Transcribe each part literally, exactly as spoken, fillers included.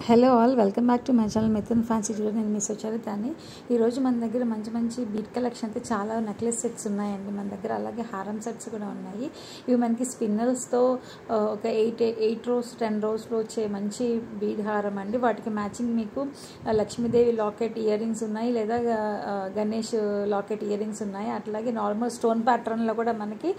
Hello all, welcome back to my channel Mithun fancy jewellery. నేను మీ సుచరితని. ఈరోజు మన దగ్గర మంచి మంచి బీట్ కలెక్షన్ అయితే చాలా నెక్లెస్ సెట్స్ ఉన్నాయండి మన దగ్గర. అలాగే హారం సెట్స్ కూడా ఉన్నాయి. ఇవి మనకి స్పిన్నల్స్తో ఒక ఎయిట్ ఎయిట్ రోస్ టెన్ రోస్లో వచ్చే మంచి బీడ్ హారం అండి. వాటికి మ్యాచింగ్ మీకు లక్ష్మీదేవి లాకెట్ ఇయర్ రింగ్స్ ఉన్నాయి, లేదా గణేష్ లాకెట్ ఇయర్ రింగ్స్ ఉన్నాయి. అట్లాగే నార్మల్ స్టోన్ ప్యాటర్న్లో కూడా మనకి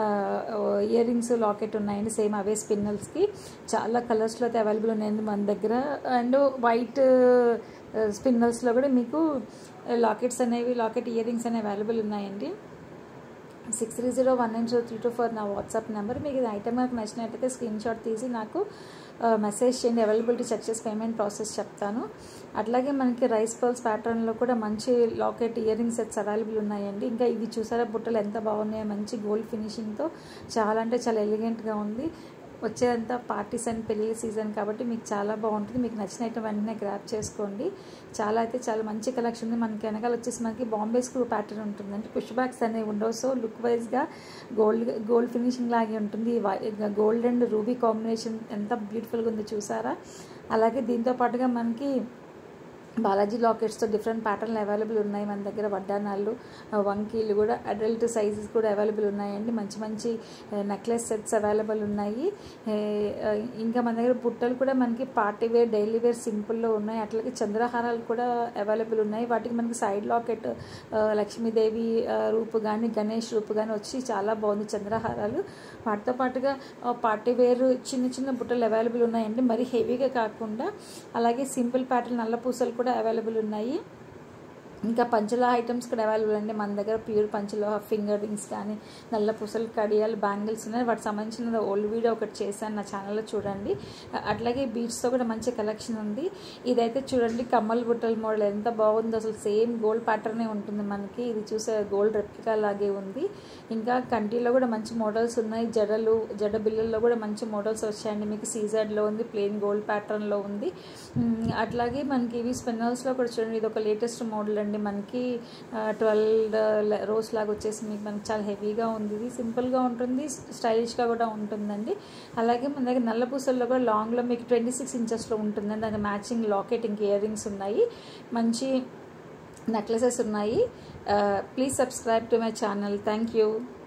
ఇయర్ రింగ్స్ లాకెట్ ఉన్నాయండి. సేమ్ అవే స్పిన్నల్స్కి చాలా కలర్స్లో అయితే అవైలబుల్ ఉన్నాయండి మన దగ్గర. అండ్ వైట్ స్పిన్నల్స్లో కూడా మీకు లాకెట్స్ అనేవి లాకెట్ ఇయర్ రింగ్స్ అనేవి అవైలబుల్ ఉన్నాయండి. Six three zero one nine zero three two four నా వాట్సాప్ నెంబర్. మీకు ఇది ఐటమ్ నాకు నచ్చినట్టయితే స్క్రీన్ షాట్ తీసి నాకు మెసేజ్ చేయండి. అవైలబిలిటీ చెక్ చేసి పేమెంట్ ప్రాసెస్ చెప్తాను. అట్లాగే మనకి రైస్ పర్ల్స్ ప్యాటర్న్లో కూడా మంచి locket ear ring sets available ఉన్నాయండి. ఇంకా ఇవి చూసారా బుట్టలు ఎంత బాగున్నాయో, మంచి గోల్డ్ ఫినిషింగ్తో చాలా అంటే చాలా ఎలిగెంట్గా ఉంది. వచ్చేదంతా పార్టీస్ అండ్ పెళ్ళిళ్ళ సీజన్ కాబట్టి మీకు చాలా బాగుంటుంది. మీకు నచ్చిన ఐటమ్ వెంటనే గ్రాప్ చేసుకోండి. చాలా అయితే చాలా మంచి కలెక్షన్ ఉంది. మనకి వెనకాల వచ్చేసి మనకి బాంబే స్క్రూ ప్యాటర్న్ ఉంటుంది. అంటే పుష్ బ్యాక్స్ అనేవి ఉండవు. సో లుక్ వైజ్గా గోల్డ్ గోల్డ్ ఫినిషింగ్ లాగే ఉంటుంది. గోల్డ్ అండ్ రూబీ కాంబినేషన్ ఎంత బ్యూటిఫుల్గా ఉంది చూసారా. అలాగే దీంతో పాటుగా మనకి బాలాజీ లాకెట్స్తో డిఫరెంట్ ప్యాటర్న్లు అవైలబుల్ ఉన్నాయి మన దగ్గర. వడ్డానాళ్ళు, వంకీలు కూడా అడల్ట్ సైజెస్ కూడా అవైలబుల్ ఉన్నాయండి. మంచి మంచి నెక్లెస్ సెట్స్ అవైలబుల్ ఉన్నాయి. ఇంకా మన దగ్గర బుట్టలు కూడా మనకి పార్టీ వేర్, డైలీ వేర్, సింపుల్లో ఉన్నాయి. అట్లాగే చంద్రహారాలు కూడా అవైలబుల్ ఉన్నాయి. వాటికి మనకి సైడ్ లాకెట్ లక్ష్మీదేవి రూపు కానీ గణేష్ రూపు కానీ వచ్చి చాలా బాగుంది చంద్రహారాలు. వాటితో పాటుగా పార్టీ వేర్ చిన్న చిన్న బుట్టలు అవైలబుల్ ఉన్నాయండి, మరి హెవీగా కాకుండా. అలాగే సింపుల్ ప్యాటర్న్ నల్ల పూసలు కూడా అవైలబుల్ ఉన్నాయి. ఇంకా పంచలోహ ఐటమ్స్ కూడా అవైలబుల్ అండి మన దగ్గర. ప్యూర్ పంచలోహ ఫింగర్ రింగ్స్ కానీ, నల్ల పూసలు, కడియాలు, బ్యాంగిల్స్ ఉన్నాయి. వాటికి సంబంధించిన ఓల్డ్ వీడియో ఒకటి చేశాను, నా ఛానల్లో చూడండి. అట్లాగే బీడ్స్తో కూడా మంచి కలెక్షన్ ఉంది. ఇదైతే చూడండి కమ్మల్ బుట్టల మోడల్ ఎంత బాగుందో అసలు. సేమ్ గోల్డ్ ప్యాటర్నే ఉంటుంది మనకి. ఇది చూసే గోల్డ్ రెప్లికా లాగే ఉంది. ఇంకా కంటిలో కూడా మంచి మోడల్స్ ఉన్నాయి. జడలు జడ బిల్లల్లో కూడా మంచి మోడల్స్ వచ్చాయండి. మీకు సీజర్లో ఉంది, ప్లెయిన్ గోల్డ్ ప్యాటర్న్లో ఉంది. అట్లాగే మనకి ఇవి స్పిన్నల్స్లో కూడా చూడండి. ఇది ఒక లేటెస్ట్ మోడల్ అండి. మనకి ట్వెల్వ్ రోస్ లాగా వచ్చేసి మీకు మనకి చాలా హెవీగా ఉంది. ఇది సింపుల్గా ఉంటుంది, స్టైలిష్గా కూడా ఉంటుందండి. అలాగే మన దగ్గర నల్ల పూసల్లో కూడా లాంగ్లో మీకు ట్వంటీ సిక్స్ ఇంచెస్లో ఉంటుందండి. దానికి మ్యాచింగ్ లాకెట్, ఇంక ఇయర్ రింగ్స్ ఉన్నాయి, మంచి నెక్లెసెస్ ఉన్నాయి. Please subscribe to my channel. Thank you.